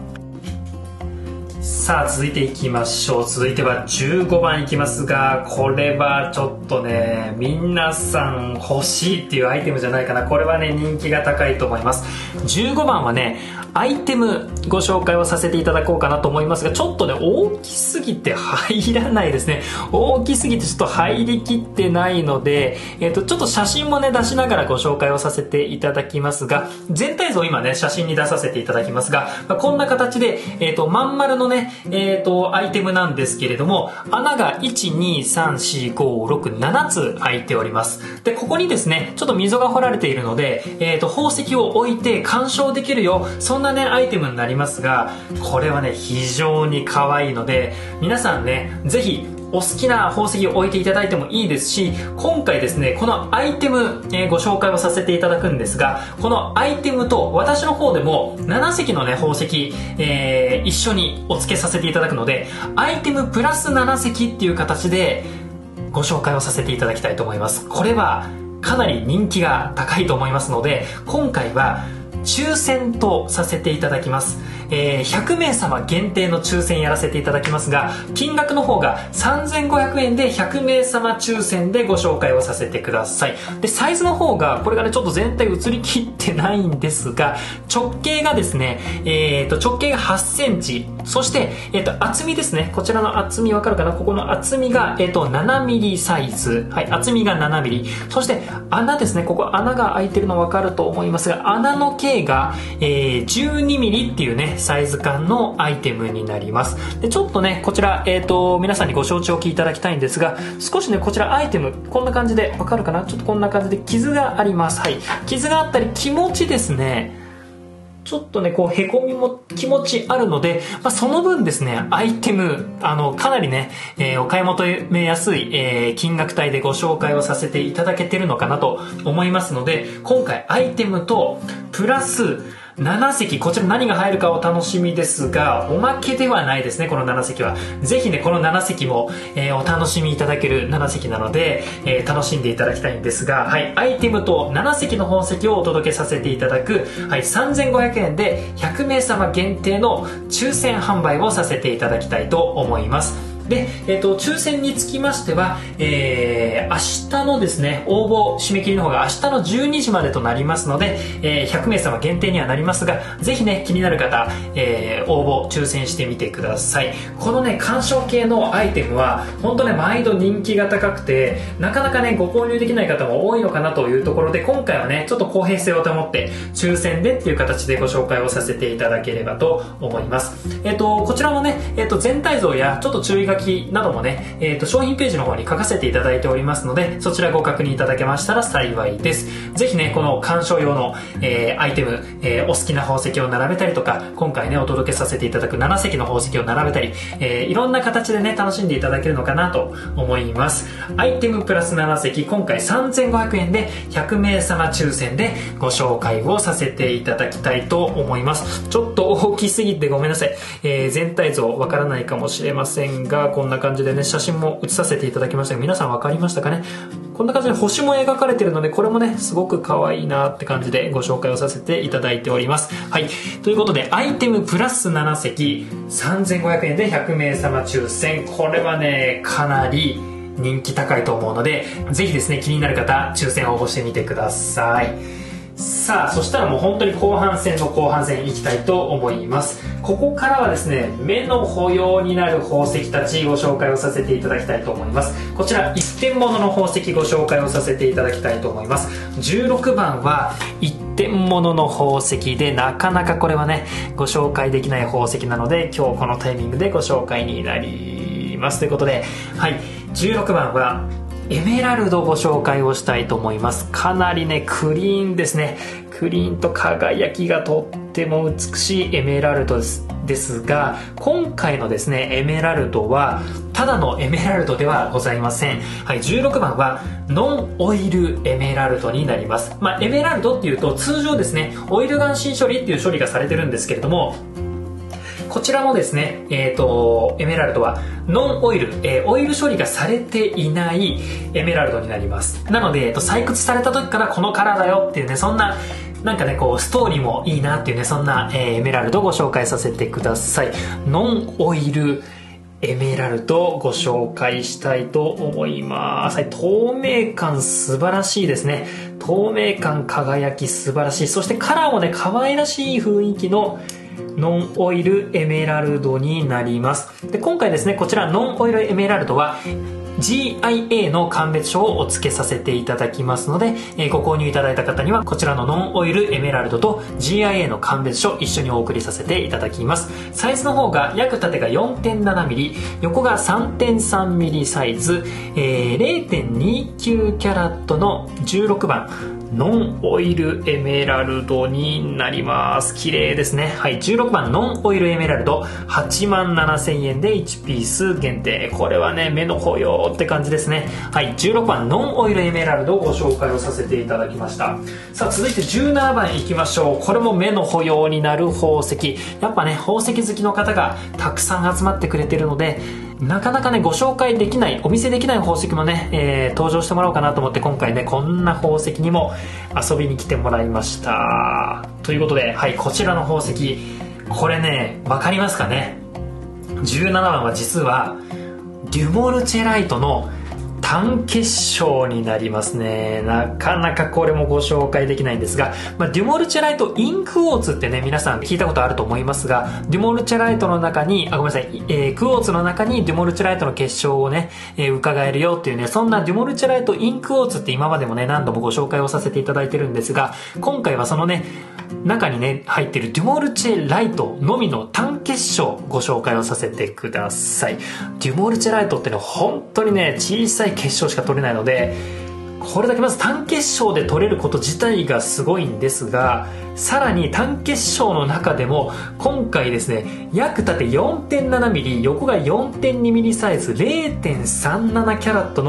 さあ続いていきましょう。続いては15番いきますが、これはちょっとね、皆さん欲しいっていうアイテムじゃないかな。これはね、人気が高いと思います。15番はね、アイテムご紹介をさせていただこうかなと思いますが、ちょっとね、大きすぎて入らないですね。大きすぎてちょっと入りきってないので、ちょっと写真もね、出しながらご紹介をさせていただきますが、全体像今ね、写真に出させていただきますが、こんな形で、まん丸のね、アイテムなんですけれども、穴が1、2、3、4、5、6、7つ開いております。で、ここにですね、ちょっと溝が掘られているので、宝石を置いて鑑賞できるよ、そんなね、アイテムになりますが、これはね、非常に可愛いので、皆さんね、ぜひ、お好きな宝石を置いていただいてもいいですし、今回ですね、このアイテム、ご紹介をさせていただくんですが、このアイテムと私の方でも7石のね、宝石、一緒にお付けさせていただくので、アイテムプラス7石っていう形でご紹介をさせていただきたいと思います。これはかなり人気が高いと思いますので、今回は抽選とさせていただきます。100名様限定の抽選やらせていただきますが、金額の方が3500円で100名様抽選でご紹介をさせてください。で、サイズの方が、これがね、ちょっと全体映りきってないんですが、直径がですね、直径が8センチ、そして、厚みですね。こちらの厚みわかるかな？ここの厚みが、7ミリサイズ。はい、厚みが7ミリ。そして、穴ですね。ここ穴が開いてるのわかると思いますが、穴の径が、12ミリっていうね、サイズ感のアイテムになります。で、ちょっとね、こちら、皆さんにご承知おきいただきたいんですが、少しね、こちらアイテム、こんな感じで、わかるかな？ちょっとこんな感じで傷があります。はい。傷があったり、気持ちですね。ちょっとね、こう、へこみも気持ちあるので、その分ですね、アイテム、かなりね、お買い求めやすい、金額帯でご紹介をさせていただけてるのかなと思いますので、今回アイテムと、プラス、7席、こちら何が入るかお楽しみですが、おまけではないですね、この7席は。ぜひね、この7席も、お楽しみいただける7席なので、楽しんでいただきたいんですが、はい、アイテムと7席の宝石をお届けさせていただく、はい、3500円で100名様限定の抽選販売をさせていただきたいと思います。 で、抽選につきましては、明日のですね、応募締め切りの方が明日の12時までとなりますので、100名様限定にはなりますが、ぜひね、気になる方、応募、抽選してみてください。このね、鑑賞系のアイテムは、本当ね、毎度人気が高くて、なかなかね、ご購入できない方も多いのかなというところで、今回はね、ちょっと公平性を保って、抽選でっていう形でご紹介をさせていただければと思います。こちらもね、全体像やちょっと注意書きなどもね、商品ページの方に書かせていただいておりますので、そちらご確認いただけましたら幸いです。ぜひね、この鑑賞用の、アイテム、お好きな宝石を並べたりとか、今回ね、お届けさせていただく7石の宝石を並べたり、いろんな形でね、楽しんでいただけるのかなと思います。アイテムプラス7石、今回3500円で100名様抽選でご紹介をさせていただきたいと思います。ちょっと大きすぎてごめんなさい。全体像わからないかもしれませんが、こんな感じでね、写真も写させていただきましたが、皆さんわかりましたかね。こんな感じで星も描かれてるので、これもね、すごく可愛いなって感じでご紹介をさせていただいております。はい。ということで、アイテムプラス7石、3500円で100名様抽選。これはね、かなり人気高いと思うので、ぜひですね、気になる方、抽選応募してみてください。さあ、そしたらもう本当に後半戦の後半戦いきたいと思います。ここからはですね、目の保養になる宝石たちご紹介をさせていただきたいと思います。こちら一点物の宝石ご紹介をさせていただきたいと思います。16番は一点物の宝石で、なかなかこれはね、ご紹介できない宝石なので、今日このタイミングでご紹介になります。ということで、はい、16番はエメラルドご紹介をしたいと思います。かなりね、クリーンですね。クリーンと輝きがとっても美しいエメラルドですが、今回のですね、エメラルドはただのエメラルドではございません。はい、16番はノンオイルエメラルドになります。エメラルドっていうと通常ですね、オイル眼芯処理っていう処理がされてるんですけれども、こちらもですね、エメラルドはノンオイル、オイル処理がされていないエメラルドになります。なので、採掘された時からこのカラーだよっていうね、そんななんかね、こうストーリーもいいなっていうね、そんな、エメラルドをご紹介させてください。ノンオイルエメラルドをご紹介したいと思います。はい、透明感素晴らしいですね。透明感、輝き素晴らしい。そしてカラーもね、可愛らしい雰囲気のノンオイルエメラルドになります。で、今回ですね、こちらノンオイルエメラルドは GIA の鑑別書をお付けさせていただきますので、ご購入いただいた方にはこちらのノンオイルエメラルドと GIA の鑑別書一緒にお送りさせていただきます。サイズの方が約縦が 4.7mm、 横が 3.3mm サイズ、0.29 キャラットの16番ノンオイルエメラルドになります。綺麗ですね。はい、16番ノンオイルエメラルド87,000円で1ピース限定。これはね、目の保養って感じですね。はい、16番ノンオイルエメラルドをご紹介をさせていただきました。さあ、続いて17番いきましょう。これも目の保養になる宝石。やっぱね、宝石好きの方がたくさん集まってくれてるので、なかなかね、ご紹介できない、お見せできない宝石もね、登場してもらおうかなと思って、今回ね、こんな宝石にも遊びに来てもらいました。ということで、はい、こちらの宝石、これね、わかりますかね。17番は実はデュモルチェライトの単結晶になりますね。なかなかこれもご紹介できないんですが、デュモルチェライトインクォーツってね、皆さん聞いたことあると思いますが、デュモルチェライトの中に、ごめんなさい、クォーツの中にデュモルチェライトの結晶をね、伺えるよっていうね、そんなデュモルチェライトインクォーツって今までもね、何度もご紹介をさせていただいてるんですが、今回はそのね、中にね、入っているデュモルチェライトのみの単結晶ご紹介をさせてください。デュモルチェライトってね、本当にね、小さい結晶しか取れないので、これだけまず単結晶で取れること自体がすごいんですが、さらに単結晶の中でも今回ですね、約縦 4.7mm、 横が 4.2mm サイズ 0.37 キャラットの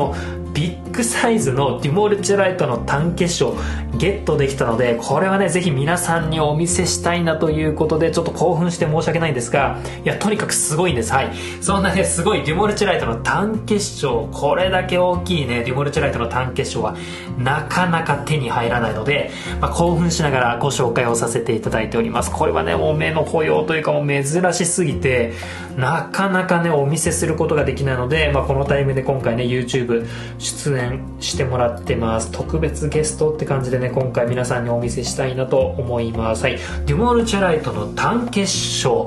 ビッグサイズのデュモルチェライトの単結晶ゲットできたので、これはねぜひ皆さんにお見せしたいなということで、ちょっと興奮して申し訳ないんですが、いやとにかくすごいんです。はい、そんなねすごいデュモルチェライトの単結晶、これだけ大きいねデュモルチェライトの単結晶はなかなか手に入らないので、興奮しながらご紹介をさせていただいております。これはねもう目の保養というかもう珍しすぎてなかなかねお見せすることができないので、このタイミングで今回ね YouTube 出演してもらってます。特別ゲストって感じでね今回皆さんにお見せしたいなと思います。はい、デュモルチェライトの単結晶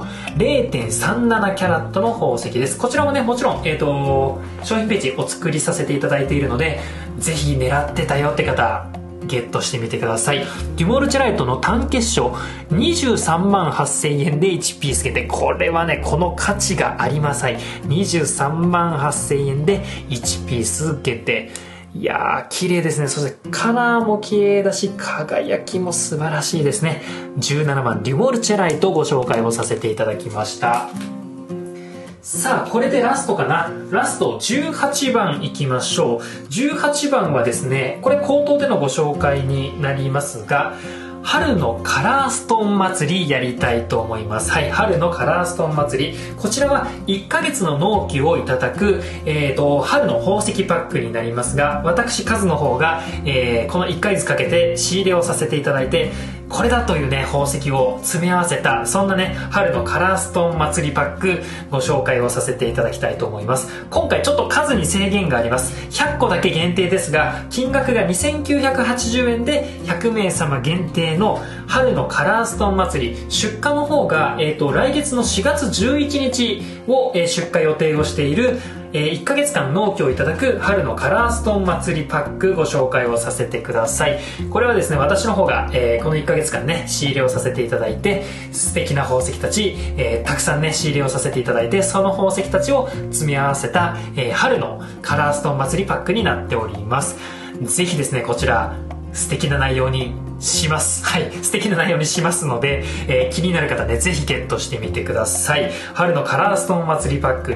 0.37 キャラットの宝石です。こちらもねもちろん、商品ページお作りさせていただいているので、ぜひ狙ってたよって方ゲットしてみてください。デュモルチェライトの単結晶23万8000円で1ピース限定、これはねこの価値があります。はい、23万8000円で1ピース限定。いやー綺麗ですね。そしてカラーも綺麗だし輝きも素晴らしいですね。17番デュモルチェライトをご紹介をさせていただきました。さあこれでラストかな。ラスト18番いきましょう。18番はですね、これ口頭でのご紹介になりますが、春のカラーストーン祭りやりたいと思います。はい、春のカラーストーン祭り、こちらは1ヶ月の納期をいただく、春の宝石パックになりますが、私カズの方が、この1ヶ月かけて仕入れをさせていただいて、これだというね宝石を詰め合わせた、そんなね春のカラーストーン祭りパックご紹介をさせていただきたいと思います。今回ちょっと数に制限があります。100個だけ限定ですが、金額が2980円で100名様限定の春のカラーストーン祭り、出荷の方が、来月の4月11日を、出荷予定をしている1ヶ月間納期をいただく春のカラーストーン祭りパックご紹介をさせてください。これはですね私の方が、この1ヶ月間ね仕入れをさせていただいて、素敵な宝石たち、たくさんね仕入れをさせていただいて、その宝石たちを積み合わせた、春のカラーストーン祭りパックになっております。ぜひですねこちら素敵な内容にします。はい、素敵な内容にしますので、気になる方ねぜひゲットしてみてください。春のカラーストーン祭りパック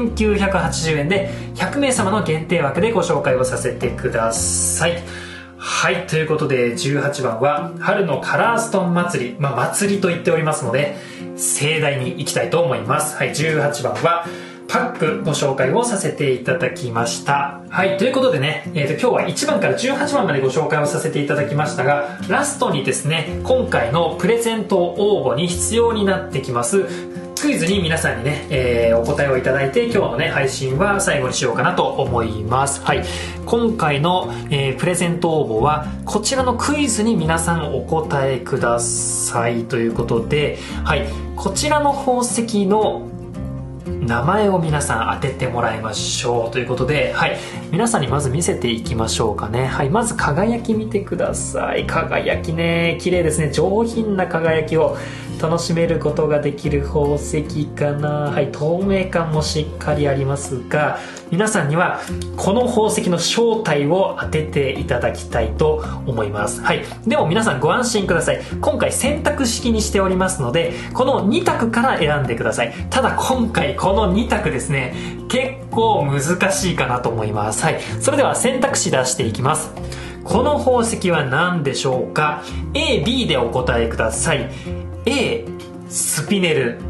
2980円で100名様の限定枠でご紹介をさせてください。はい、ということで18番は春のカラーストーン祭り、祭りと言っておりますので盛大にいきたいと思います。はい、18番はパックご紹介をさせていただきました。はい、ということでね、今日は1番から18番までご紹介をさせていただきましたが、ラストにですね今回のプレゼント応募に必要になってきますクイズに皆さんにね、お答えをいただいて、今日のね配信は最後にしようかなと思います。はい、今回の、プレゼント応募はこちらのクイズに皆さんお答えくださいということで、はい、こちらの宝石の名前を皆さん当ててもらいましょうということで、はい、皆さんにまず見せていきましょうかね。はい、まず輝き見てください。輝きね綺麗ですね。上品な輝きを楽しめることができる宝石かな。はい、透明感もしっかりありますが、皆さんにはこの宝石の正体を当てていただきたいと思います。はい、でも皆さんご安心ください。今回選択式にしておりますので、この2択から選んでください。ただ今回この2択ですね結構難しいかなと思います。はい、それでは選択肢出していきます。この宝石は何でしょうか。 A、B でお答えください。 A スピネル、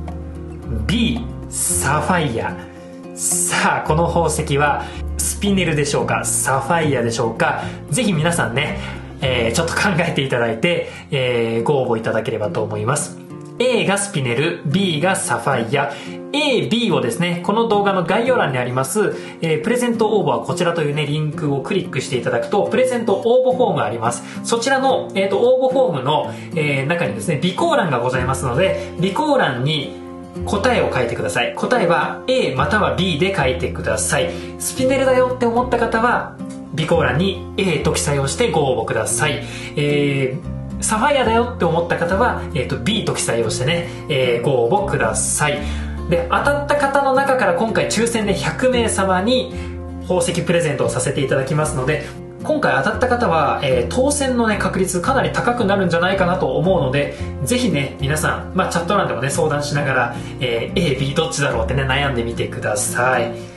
B サファイア。さあこの宝石はスピネルでしょうか、サファイアでしょうか。ぜひ皆さんね、ちょっと考えていただいて、ご応募いただければと思います。 A がスピネル、 B がサファイア。 A、B をですねこの動画の概要欄にあります、プレゼント応募はこちらというねリンクをクリックしていただくとプレゼント応募フォームがあります。そちらの、応募フォームの、中にですね備考欄がございますので、備考欄に答えを書いてください。答えは A または B で書いてください。スピネルだよって思った方は備考欄に A と記載をしてご応募ください。サファイアだよって思った方は、B と記載をしてね、ご応募ください。で当たった方の中から今回抽選で100名様に宝石プレゼントをさせていただきますので、今回当たった方は、当選の、ね、確率かなり高くなるんじゃないかなと思うので、ぜひね皆さん、チャット欄でもね相談しながら、A、B どっちだろうってね悩んでみてください。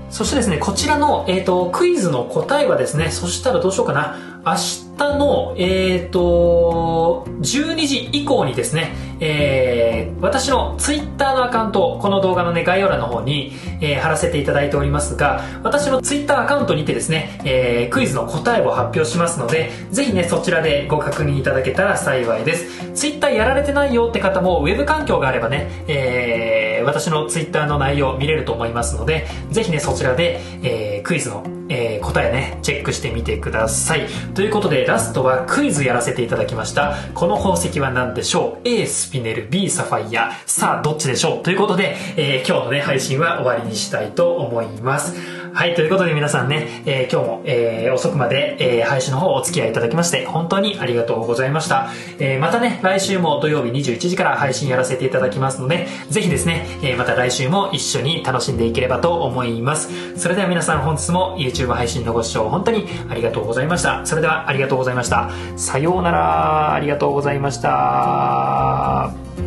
そしてですね、こちらの、クイズの答えはですね、そしたらどうしようかな。明日の、12時以降にですね、私のツイッターのアカウント、この動画のね、概要欄の方に、貼らせていただいておりますが、私のツイッターアカウントにてですね、クイズの答えを発表しますので、ぜひね、そちらでご確認いただけたら幸いです。ツイッターやられてないよって方も、ウェブ環境があればね、私のツイッターの内容見れると思いますので、ぜひね、そちらで、クイズの答えね、チェックしてみてください。ということで、ラストはクイズやらせていただきました。この宝石は何でしょう？ A スピネル、B サファイア。さあ、どっちでしょう？ということで、今日のね、配信は終わりにしたいと思います。はい、ということで皆さんね、今日も、遅くまで、配信の方お付き合いいただきまして、本当にありがとうございました。またね、来週も土曜日21時から配信やらせていただきますので、ぜひですね、また来週も一緒に楽しんでいければと思います。それでは皆さん、本日も YouTube 配信のご視聴本当にありがとうございました。それではありがとうございました。さようなら。ありがとうございました。